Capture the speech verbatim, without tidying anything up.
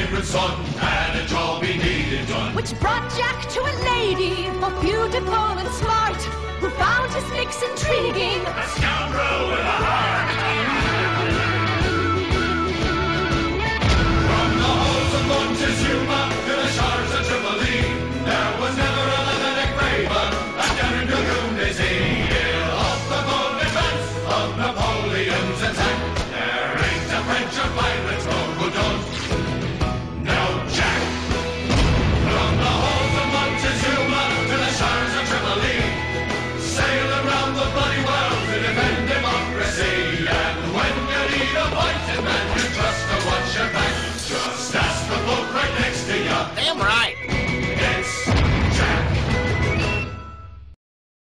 favourite son, and a job he needed done. Which brought Jack to a lady, both beautiful and smart, who found his mix intriguing. A scoundrel with a heart.